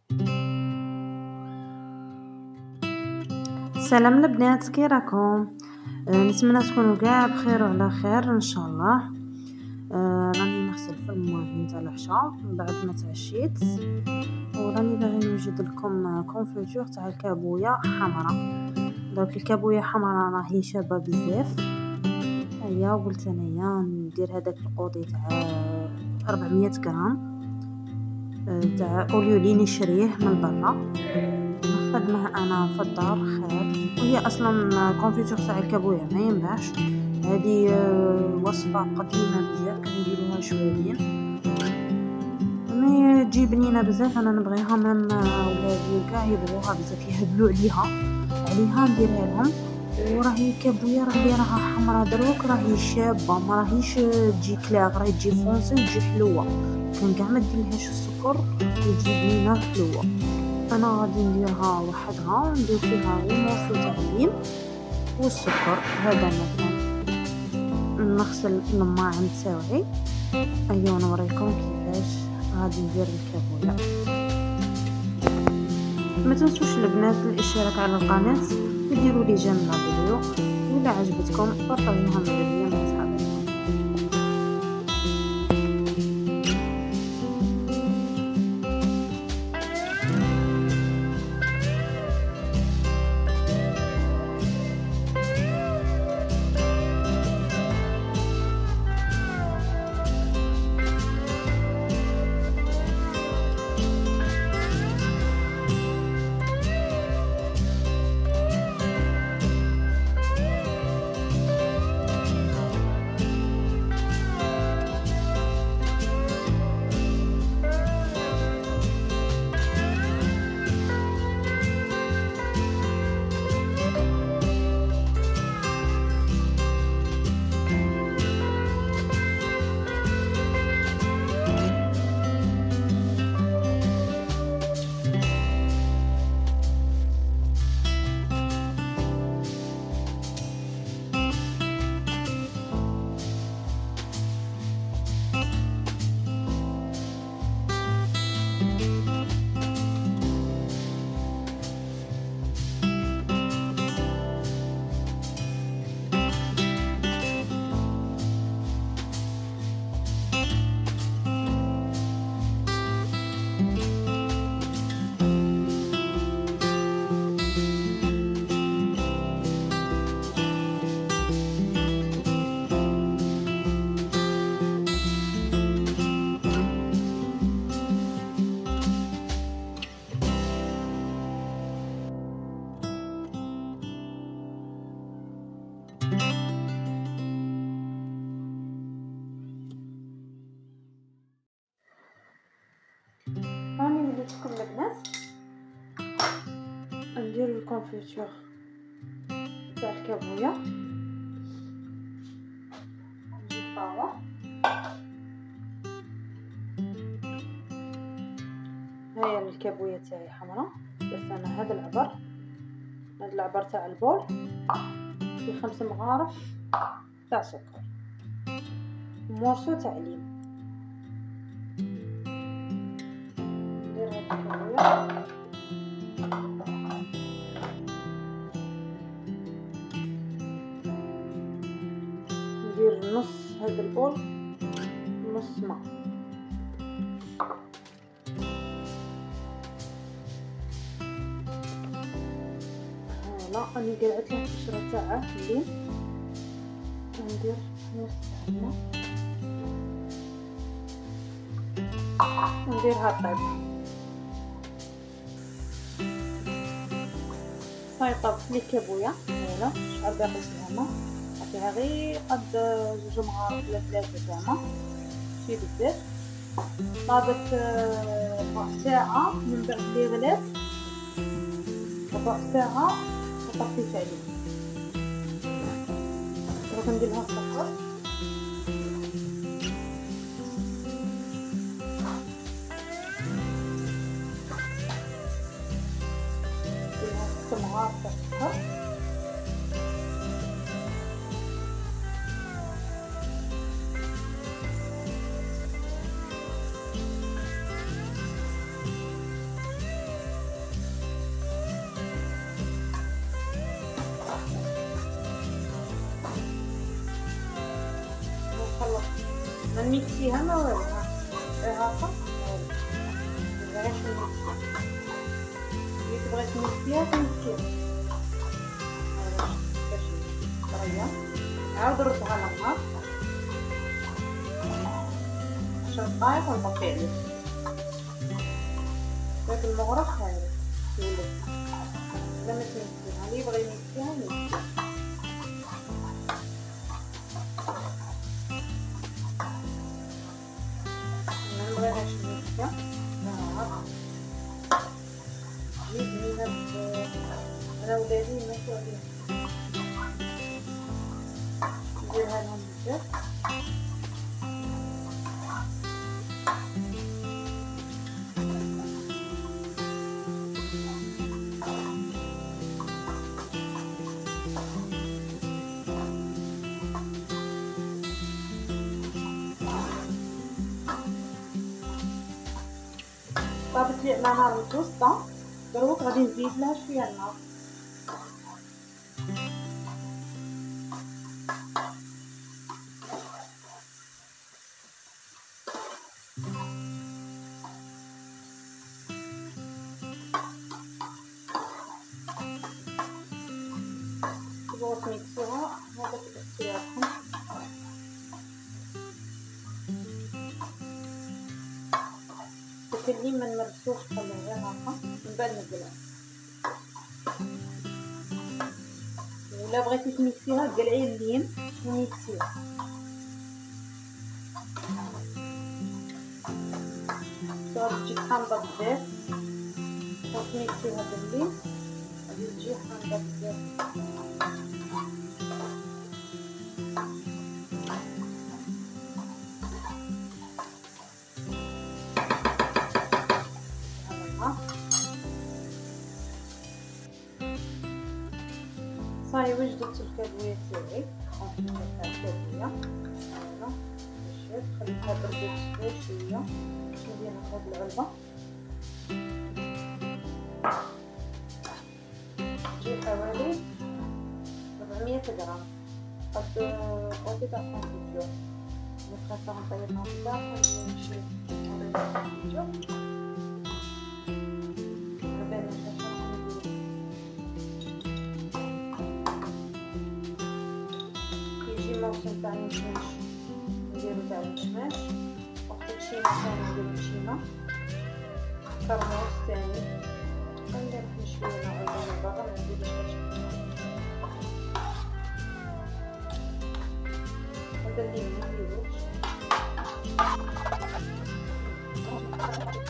سلام البنات، كي راكم؟ نتمنى تكونوا كاع بخير وعلى خير ان شاء الله. راني نغسل في الماكين تاع العشاء من بعد ما تعشيت، وراني باغي نوجد لكم كونفيتور تاع الكابويا حمراء. دونك الكابويا حمراء راهي شابه بزاف. هيا قلت انايا ندير هذاك القوطي تاع 400 غرام تاع اوليولي نشريه من برا، نخدمه انا في الدار خير. وهي اصلا كونفيتور تاع الكابويا ما ينباعش، هذه وصفه قديمه بزاف كانوا يديروها شوالين، مي تجي بنينه بزاف. انا نبغيها مام ولادي كاع يبغوها بزاف، يهبلوا عليها نديرها لهم. وراهي كابويا راها حمرا دروك، راهي شابه، ما راهيش تجي كلاغ، راهي تجي فونسي وتجي حلوه. كان كاع ما ديرلهاش السكر وتجي بنينه حلوه. انا غادي نديرها وحدها، ندير فيها غير مورسو تاع الليم والسكر. هذا مثلا نغسل الماعن تاعي. ايوا نوريكم كيفاش غادي ندير الكابويا. ما تنسوش البنات الاشتراك على القناه وديروا لي جيم للفيديو، ولا عجبتكم بارطاجوها مع الفيديو مع صحاباتكم. راني وليت لكم البنات ندير الكونفيتور تاع الكابويا. نجيب طاوة، هيا الكابويا تاعي حمراء. بس انا هذا العبر تاع البول في 5 مغارف تاع سكر ومورسو تاع ليم. ندير هاد الكابويا، ندير نص هذا البول نص ماء. هلا راني قلعت له القشره تاعه الليم، ندير نص الماء ونديرها طيب. هاي طبت لي كابويا. هنا شحال باقي فيها ماء؟ فيها غير قد 2 مغارف ولا 3 تاع ماء، ماشي بزاف. طابت ربع ساعه من بعد لي غلات، ربع ساعه وطفيت عليه. دروك ندير لها السكر، ندير 6 مغارف تاع السكر. ميكسيها ما والو هاكا غير شويه اللي تبغي تميكسيها تميكسيها باش طريه. عاود ردها على النار 10 دقايق ونطفي عليه. داك المغرف هذا يولف بلا ما تميكسيها، اللي يبغي يميكسيها يميكسيها. انا مبغيهاش ميكسيه انا ولادي ماشي عليهم نديرها لهم بزاف. طابت لي على نار متوسطه، دروك غادي نزيد لها شويه النار. تبغوا تميكسوها هذاك اختياركم. داك اللي ما نمرسوش خليه غير هكا من بعد نقلعو، ولا بغيتي تميكسيها قلعي اللين وميكسيها. صافي تجي حامضه بزاف وتميكسيها باللين غادي تجي حامضه بزاف. صاي وجدت الكادويه تاعي، نحطها الكادويه هنا بالشيف، خليتها بردت شويه باش ندير هاد العلبه. تجي حوالي 400 غرام قد قوتي تاع الكونفيتور. نبقى نطيبها هكذا ونمشي نطيبها الكونفيتور. الموسم تاع المشماش نديرو تاع المشماش، وقت التشيمة ثاني نديرو تشيمة، كرموس ثاني ندير شوية نوع من برا ما نديروش هذا اللي ما نديروش.